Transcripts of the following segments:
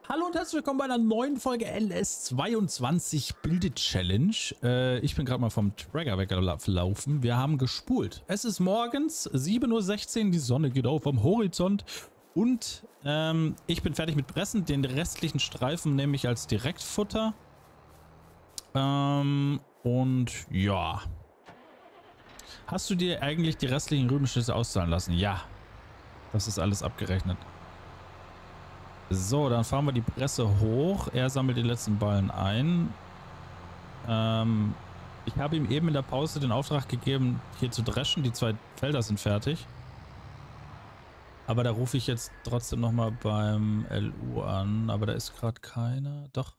Hallo und herzlich willkommen bei einer neuen Folge LS22 Build Challenge. Ich bin gerade mal vom Tracker weggelaufen. Wir haben gespult. Es ist morgens 7:16 Uhr, die Sonne geht auf am Horizont. Und ich bin fertig mit Pressen. Den restlichen Streifen nehme ich als Direktfutter. Und ja. Hast du dir eigentlich die restlichen Rübenschüsse auszahlen lassen? Ja. Das ist alles abgerechnet. So, dann fahren wir die Presse hoch. Er sammelt die letzten Ballen ein. Ich habe ihm eben in der Pause den Auftrag gegeben, hier zu dreschen. Die 2 Felder sind fertig. Aber da rufe ich jetzt trotzdem nochmal beim LU an. Aber da ist gerade keiner. Doch.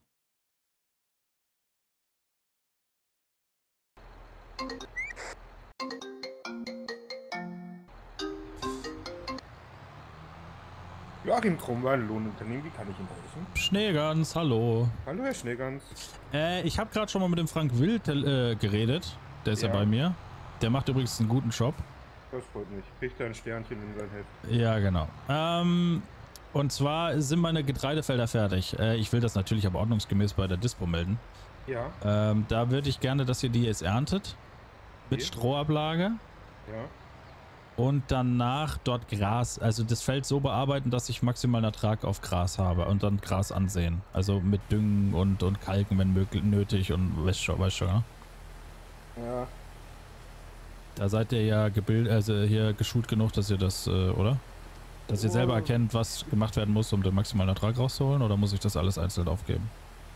Joachim Krummwein, Lohnunternehmen, wie kann ich Ihnen helfen? Schneegans, hallo. Hallo Herr Schneegans. Ich habe gerade schon mal mit dem Frank Wild geredet. Der ist ja bei mir. Der macht übrigens einen guten Job. Das freut mich. Kriegt er ein Sternchen in sein Heft. Ja, genau. Und zwar sind meine Getreidefelder fertig. Ich will das natürlich aber ordnungsgemäß bei der Dispo melden. Ja. Da würde ich gerne, dass ihr die jetzt erntet. Mit Strohablage. Ja. Und danach dort Gras, also das Feld so bearbeiten, dass ich maximalen Ertrag auf Gras habe und dann Gras ansehen. Also mit Düngen und Kalken, wenn möglich, nötig und weißt schon, ne? Ja. Da seid ihr ja gebildet, also hier geschult genug, dass ihr das, oder? Dass ihr selber erkennt, was gemacht werden muss, um den maximalen Ertrag rauszuholen, oder muss ich das alles einzeln aufgeben?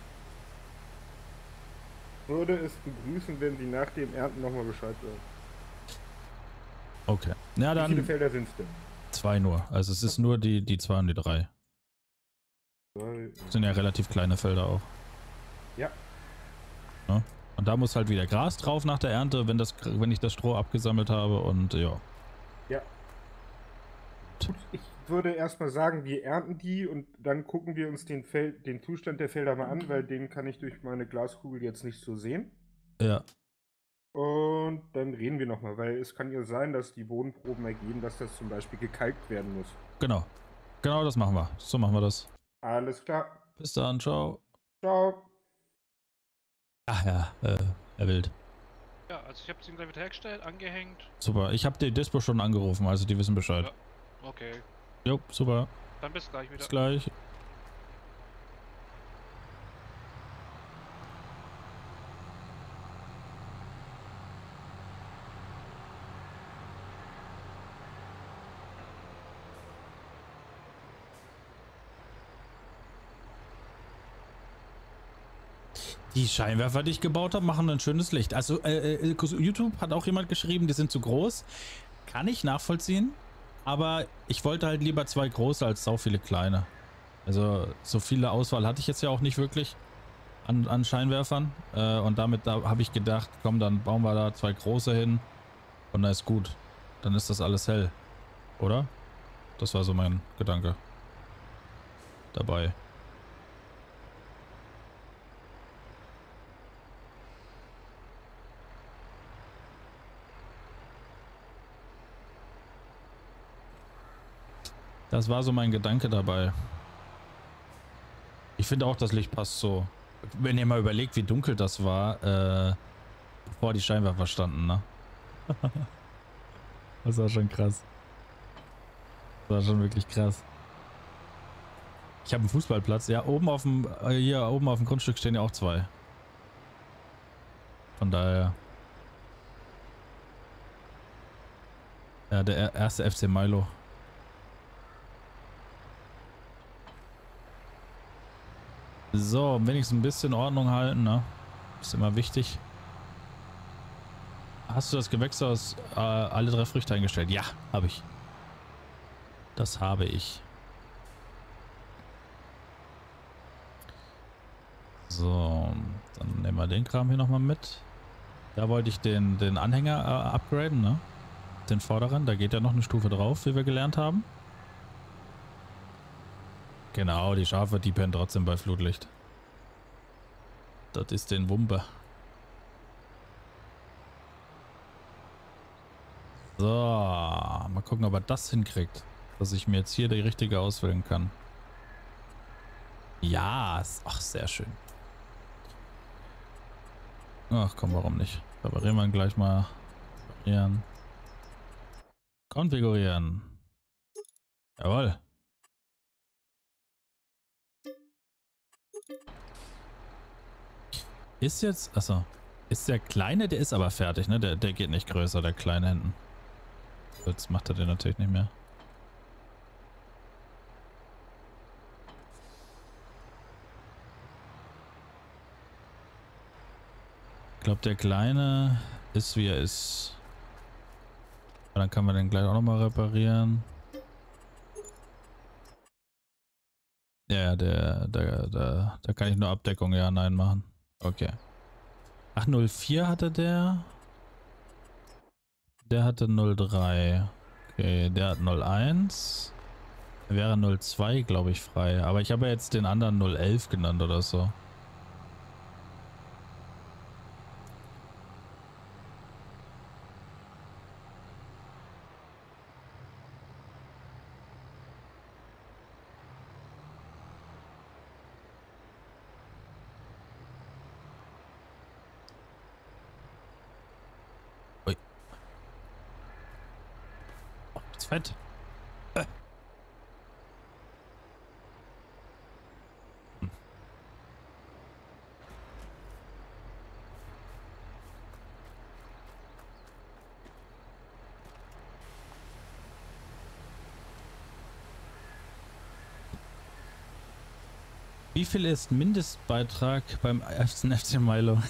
Würde es begrüßen, wenn Sie nach dem Ernten nochmal Bescheid sagen. Okay. Ja, dann. Wie viele Felder sind es denn? 2 nur. Also es ist nur die 2 und die 3. Das sind ja relativ kleine Felder auch. Ja. Ja. Und da muss halt wieder Gras drauf nach der Ernte, wenn ich das Stroh abgesammelt habe und ja. Ja. Gut, ich würde erstmal sagen, wir ernten die und dann gucken wir uns den Zustand der Felder mal an, weil den kann ich durch meine Glaskugel jetzt nicht so sehen. Ja. Und dann reden wir nochmal, weil es kann ja sein, dass die Bodenproben ergeben, dass das zum Beispiel gekalkt werden muss. Genau. Genau, das machen wir. So machen wir das. Alles klar. Bis dann, ciao. Ciao. Ach ja, Herr Wild. Ja, also ich habe es ihm gleich wieder hergestellt, angehängt. Super, ich habe die Dispo schon angerufen, also die wissen Bescheid. Ja. Okay. Jo, super. Dann bis gleich wieder. Bis gleich. Die Scheinwerfer, die ich gebaut habe, machen ein schönes Licht. Also YouTube hat auch jemand geschrieben, die sind zu groß. Kann ich nachvollziehen. Aber ich wollte halt lieber 2 große als so viele kleine. Also so viele Auswahl hatte ich jetzt ja auch nicht wirklich an Scheinwerfern. Und damit habe ich gedacht, komm, dann bauen wir da 2 große hin. Und dann ist gut. Dann ist das alles hell. Oder? Das war so mein Gedanke dabei. Das war so mein Gedanke dabei. Ich finde auch, das Licht passt so. Wenn ihr mal überlegt, wie dunkel das war, bevor die Scheinwerfer standen, ne? Das war schon krass. Das war schon wirklich krass. Ich habe einen Fußballplatz. Ja, oben auf dem, hier oben auf dem Grundstück stehen ja auch 2. Von daher. Ja, der erste FC Milo. So, wenigstens ein bisschen Ordnung halten, ne? Ist immer wichtig. Hast du das Gewächshaus alle 3 Früchte eingestellt? Ja, habe ich. Das habe ich. So, dann nehmen wir den Kram hier nochmal mit. Da wollte ich den Anhänger upgraden, ne? Den vorderen, da geht ja noch eine Stufe drauf, wie wir gelernt haben. Genau, die Schafe, die pennen trotzdem bei Flutlicht. Das ist den Wumpe. So, mal gucken, ob er das hinkriegt. Dass ich mir jetzt hier die richtige auswählen kann. Ja, ach, sehr schön. Ach komm, warum nicht? Reparieren wir ihn gleich mal. Reparieren. Konfigurieren. Jawohl. Ist jetzt, achso, ist der kleine, der ist aber fertig, ne? Der geht nicht größer, der kleine hinten. Jetzt macht er den natürlich nicht mehr. Ich glaube, der kleine ist wie er ist. Dann können wir den gleich auch nochmal reparieren. Ja, da kann ich nur Abdeckung, ja, nein machen. Okay. Ach, 04 hatte der. Der hatte 03. Okay, der hat 01. Wäre 02, glaube ich, frei. Aber ich habe ja jetzt den anderen 011 genannt oder so. Ui. Oh, das ist fett. Wie viel ist Mindestbeitrag beim ersten FC Milo?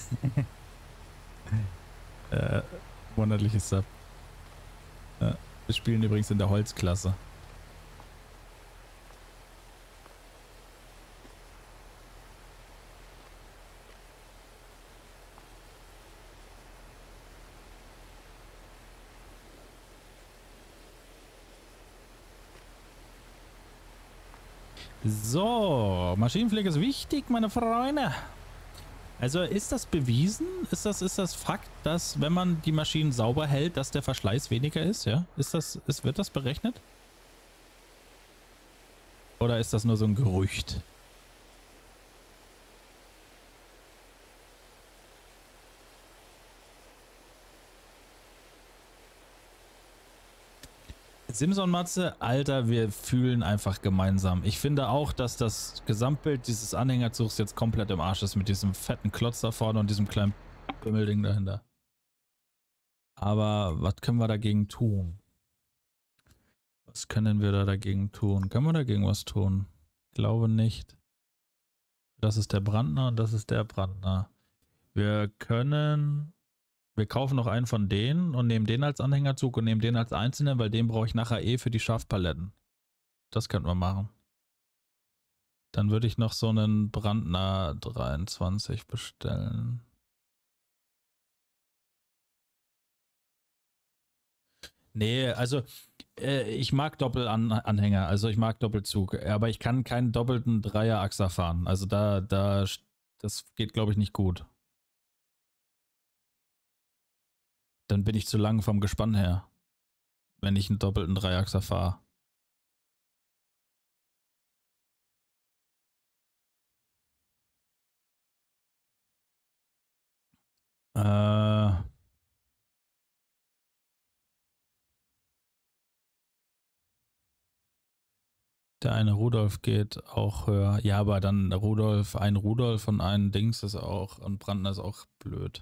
äh, monatliches Sub. Wir spielen übrigens in der Holzklasse. So, Maschinenpflege ist wichtig, meine Freunde. Also ist das bewiesen? Ist das Fakt, dass wenn man die Maschinen sauber hält, dass der Verschleiß weniger ist? Ja? Wird das berechnet? Oder ist das nur so ein Gerücht? Simson Matze, Alter, wir fühlen einfach gemeinsam. Ich finde auch, dass das Gesamtbild dieses Anhängerzugs jetzt komplett im Arsch ist mit diesem fetten Klotz da vorne und diesem kleinen Bimmelding dahinter. Aber was können wir dagegen tun? Was können wir da dagegen tun? Können wir dagegen was tun? Ich glaube nicht. Das ist der Brandner und das ist der Brandner. Wir kaufen noch einen von denen und nehmen den als Anhängerzug und nehmen den als einzelnen, weil den brauche ich nachher eh für die Schafpaletten. Das könnten wir machen. Dann würde ich noch so einen Brandner 23 bestellen. Nee, also ich mag Doppelanhänger, also ich mag Doppelzug, aber ich kann keinen doppelten Dreier-Achser fahren. Also das geht, glaube ich, nicht gut. Dann bin ich zu lang vom Gespann her, wenn ich einen doppelten Dreiachser fahre. Äh, Der eine Rudolf geht auch höher. Ja, aber dann ein Rudolf und ein Dings ist auch, und Brandner ist auch blöd.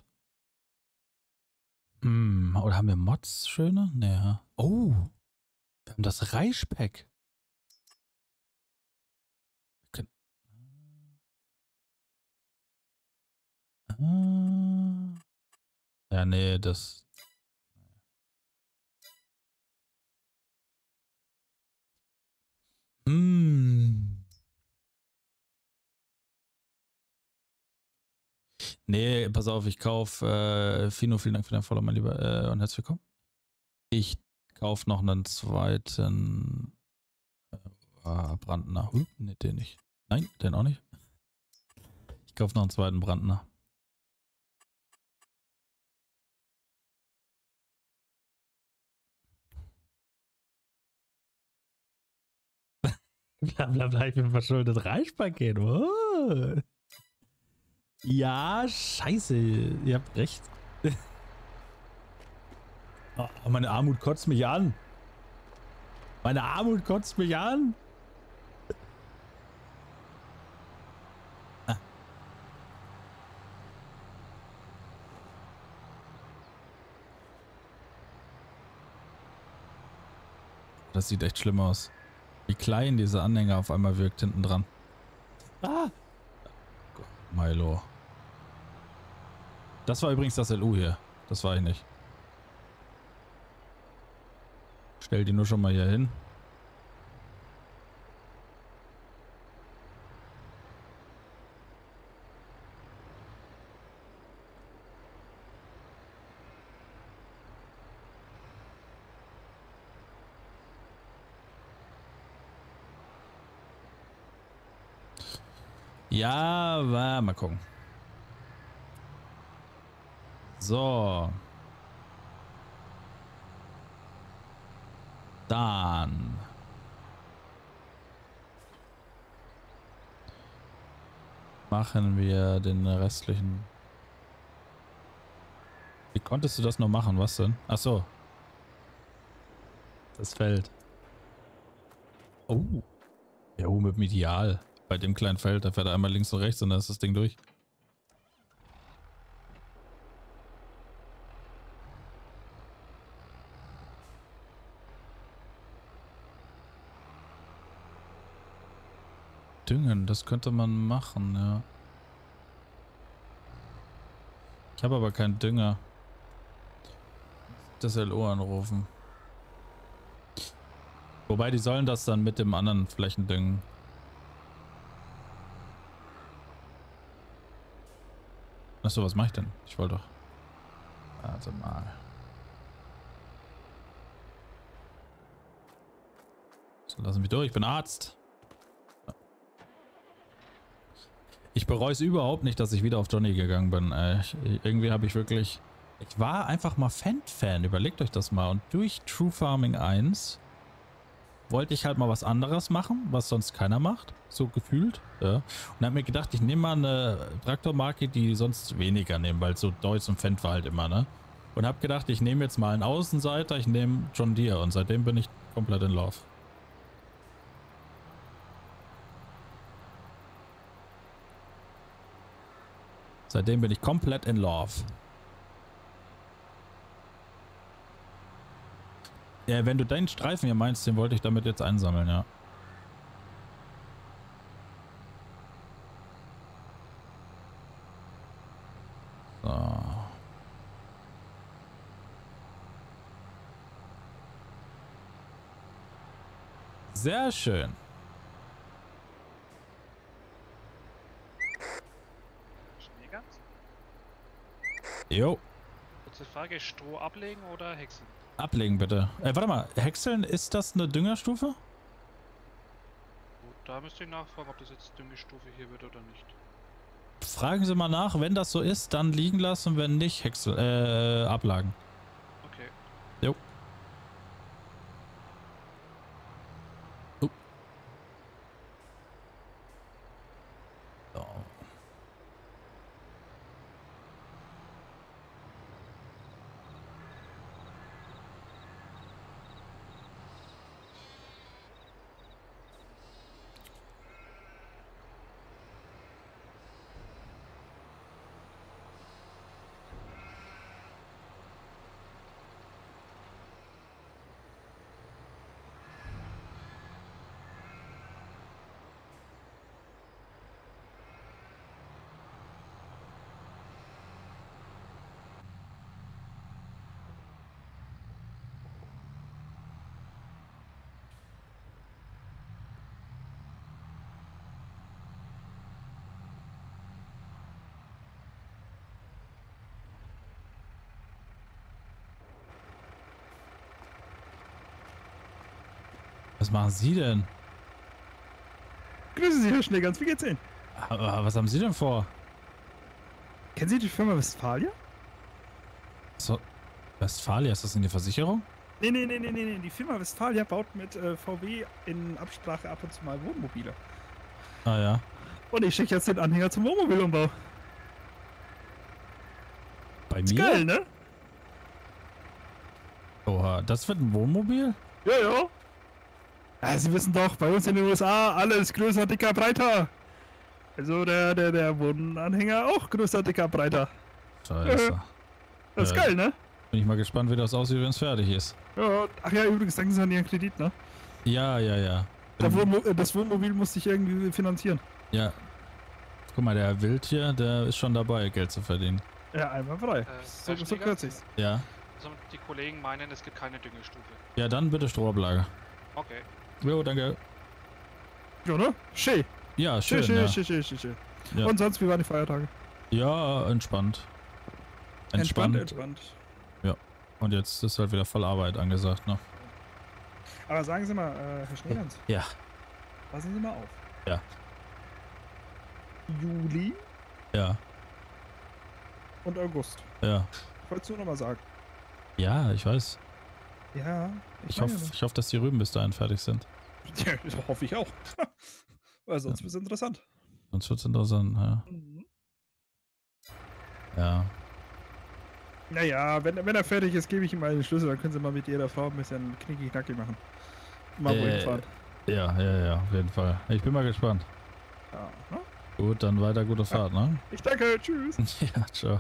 Oder haben wir Mods schöne? Naja. Oh, wir haben das Reichspack. Ja, nee, das. Nee, pass auf, ich kaufe. Fino, vielen Dank für dein Follow, mein Lieber. Und herzlich willkommen. Ich kaufe noch einen zweiten Brandner. Nee, den nicht. Nein, den auch nicht. Ich kaufe noch einen zweiten Brandner. Blablabla, ich bin verschuldet. Reichpaket. Oh. Ja, scheiße. Ihr habt recht. Oh, meine Armut kotzt mich an. Meine Armut kotzt mich an. Ah. Das sieht echt schlimm aus. Wie klein dieser Anhänger auf einmal wirkt hinten dran. Ah! Milo. Das war übrigens das LU hier. Das war ich nicht. Stell die nur schon mal hier hin. Ja, mal gucken. So. Dann. Machen wir den restlichen. Wie konntest du das noch machen? Was denn? Ach so. Das Feld. Oh. Ja, mit dem Ideal. Bei dem kleinen Feld, da fährt er einmal links und rechts und dann ist das Ding durch. Düngen, das könnte man machen, ja. Ich habe aber keinen Dünger. Das LO anrufen. Wobei, die sollen das dann mit dem anderen Flächen düngen. Achso, was mache ich denn? Ich wollte doch. Warte mal. So, lassen wir durch. Ich bin Arzt. Ich bereue es überhaupt nicht, dass ich wieder auf Johnny gegangen bin. Irgendwie habe ich wirklich... Ich war einfach mal Fan. Überlegt euch das mal. Und durch True Farming 1 wollte ich halt mal was anderes machen, was sonst keiner macht. So gefühlt. Ja. Und habe mir gedacht, ich nehme mal eine Traktormarke, die sonst weniger nehmen, weil so Deutz und Fendt war halt immer, ne? Und habe gedacht, ich nehme jetzt mal einen Außenseiter, ich nehme John Deere. Und seitdem bin ich komplett in Love. Seitdem bin ich komplett in Love. Ja, wenn du deinen Streifen hier meinst, den wollte ich damit jetzt einsammeln, ja. So. Sehr schön. Schneegans? Jo. Kurze Frage, Stroh ablegen oder häckseln? Ablegen bitte. Warte mal, Häckseln, ist das eine Düngerstufe? Gut, da müsst ihr nachfragen, ob das jetzt Düngestufe hier wird oder nicht. Fragen Sie mal nach, wenn das so ist, dann liegen lassen, wenn nicht, ablagen. Okay. Jo. So. Was machen Sie denn? Grüßen Sie, Herr Schneegans, wie geht's Ihnen? Aber was haben Sie denn vor? Kennen Sie die Firma Westfalia? So, Westfalia, ist das in die Versicherung? Nee. Die Firma Westfalia baut mit VW in Absprache ab und zu mal Wohnmobile. Ah ja. Und ich schicke jetzt den Anhänger zum Wohnmobilumbau. Bei Ist mir? geil, ne? Oha, das wird ein Wohnmobil? Ja. Ja, Sie wissen doch, bei uns in den USA alles größer, dicker, breiter. Also der Wohnanhänger auch größer, dicker, breiter. Scheiße. Das ist Ja. geil, ne? Bin ich mal gespannt, wie das aussieht, wenn es fertig ist. Ja. Ach ja, übrigens, denken Sie an Ihren Kredit, ne? Ja. Das Wohnmobil muss sich irgendwie finanzieren. Ja. Guck mal, der Wild hier, der ist schon dabei, Geld zu verdienen. Ja, einmal frei. So Herr Schneeger? kürze ich's. Ja. Also die Kollegen meinen, es gibt keine Düngestufe. Ja, dann bitte Strohablage. Okay. Jo, danke. Ja, ne? Schön. Ja, schön. Schön. Ja. Und sonst, wie waren die Feiertage? Ja, entspannt. Entspannt. Und jetzt ist halt wieder voll Arbeit angesagt, ne? Aber sagen Sie mal, Herr Schneelands, Ja. passen Sie mal auf. Ja. Juli Ja. und August. Ja. Ich wollte es nur noch mal sagen. Ja, ich weiß. Ja, Ich hoffe, dass die Rüben bis dahin fertig sind. Ja, das hoffe ich auch. Weil sonst wird es interessant. Sonst wird's interessant, ja. Ja. Naja, wenn er fertig ist, gebe ich ihm mal den Schlüssel, dann können Sie mal mit Ihrer Frau ein bisschen knicki-knacki machen. Mal wohin fahren. Ja, auf jeden Fall. Ich bin mal gespannt. Ja, ne? Gut, dann weiter gute Fahrt, ne? Ich danke, tschüss. Ja, ciao.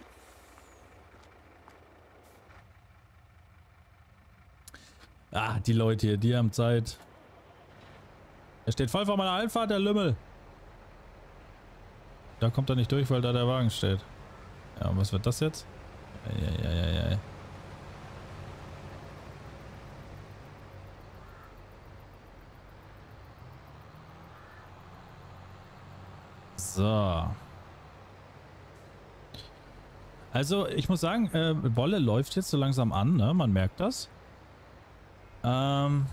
Ah, die Leute hier, die haben Zeit. Er steht voll vor meiner Einfahrt, der Lümmel. Da kommt er nicht durch, weil da der Wagen steht. Ja, und was wird das jetzt? Ja. So. Also, ich muss sagen, Wolle läuft jetzt so langsam an, ne? Man merkt das. Man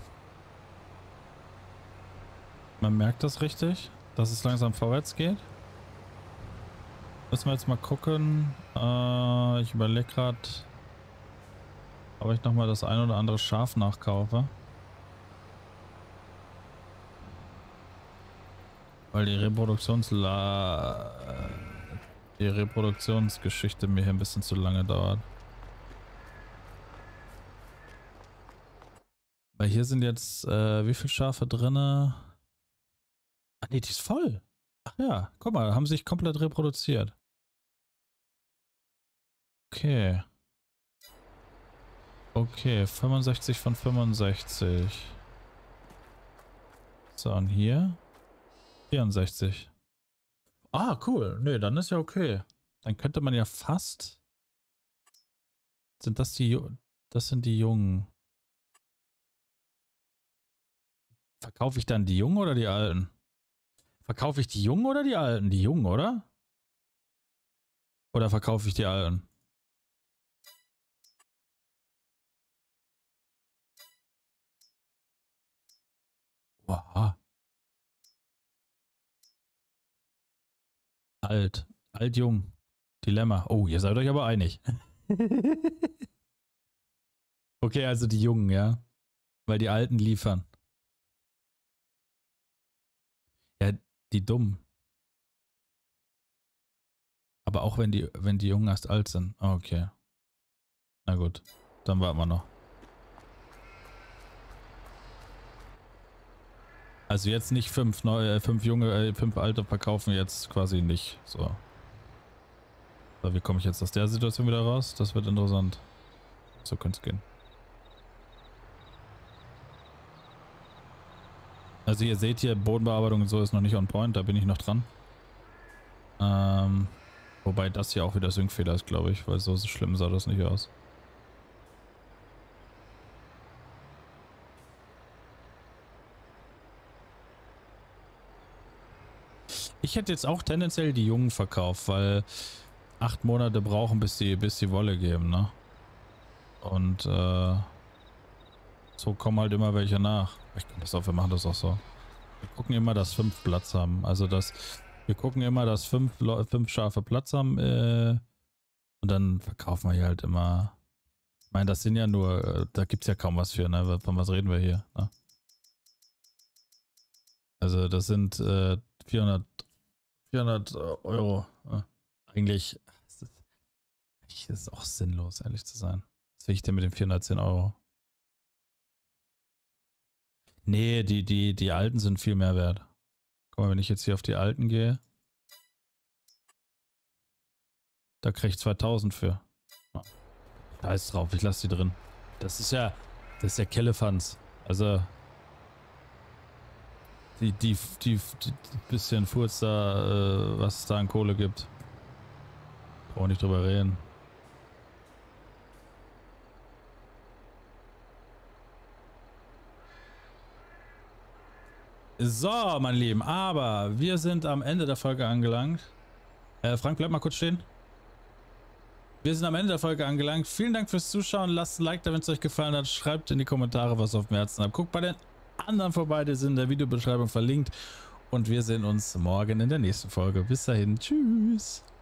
merkt das richtig, dass es langsam vorwärts geht. Müssen wir jetzt mal gucken. Ich überlege gerade, ob ich nochmal das ein oder andere Schaf nachkaufe. Weil die Reproduktionsgeschichte mir hier ein bisschen zu lange dauert. Weil hier sind jetzt, wie viele Schafe drinne? Ah nee, die ist voll. Ach ja, guck mal, haben sich komplett reproduziert. Okay. Okay, 65 von 65. So, und hier? 64. Ah, cool. Nee, dann ist ja okay. Dann könnte man ja fast... Sind das die... Das sind die Jungen. Verkaufe ich dann die Jungen oder die Alten? Verkaufe ich die Jungen oder die Alten? Die Jungen, oder? Oder verkaufe ich die Alten? Wow. Alt. Alt-Jung. Dilemma. Oh, ihr seid euch aber einig. Okay, also die Jungen, ja. Weil die Alten liefern. Ja, die Dummen. Aber auch wenn die Jungen erst alt sind. Okay. Na gut. Dann warten wir noch. Also jetzt nicht 5 junge, 5 alte verkaufen jetzt quasi nicht. So. So, wie komme ich jetzt aus der Situation wieder raus? Das wird interessant. So könnte es gehen. Also ihr seht hier, Bodenbearbeitung und so ist noch nicht on point, da bin ich noch dran. Wobei das hier auch wieder Syncfehler ist, glaube ich, weil so schlimm sah das nicht aus. Ich hätte jetzt auch tendenziell die Jungen verkauft, weil 8 Monate brauchen, bis die Wolle geben, ne? Und so kommen halt immer welche nach. Pass auf, wir machen das auch so. Wir gucken immer, dass 5 Platz haben. Also wir gucken immer, dass 5 Schafe Platz haben und dann verkaufen wir hier halt immer meine, das sind ja nur, da gibt es ja kaum was für, ne? Von was reden wir hier? Ne? Also das sind 400 Euro. Ne? Eigentlich ist es auch sinnlos, ehrlich zu sein. Was will ich denn mit den 410 Euro? Nee, die alten sind viel mehr wert. Guck mal, wenn ich jetzt hier auf die alten gehe, da krieg ich 2000 für. Scheiß drauf, ich lasse die drin. Das ist ja Kellefanz. Also die bisschen Furz da, was es da an Kohle gibt. Brauchen nicht drüber reden. So, mein Lieben, aber wir sind am Ende der Folge angelangt. Frank, bleib mal kurz stehen. Wir sind am Ende der Folge angelangt. Vielen Dank fürs Zuschauen. Lasst ein Like da, wenn es euch gefallen hat. Schreibt in die Kommentare, was ihr auf dem Herzen habt. Guckt bei den anderen vorbei, die sind in der Videobeschreibung verlinkt. Und wir sehen uns morgen in der nächsten Folge. Bis dahin. Tschüss.